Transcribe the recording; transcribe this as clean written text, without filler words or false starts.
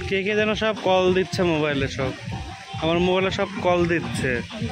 কে কে যেন সব কল দিচ্ছে মোবাইলে, সব আমার মোবাইলে সব কল দিচ্ছে।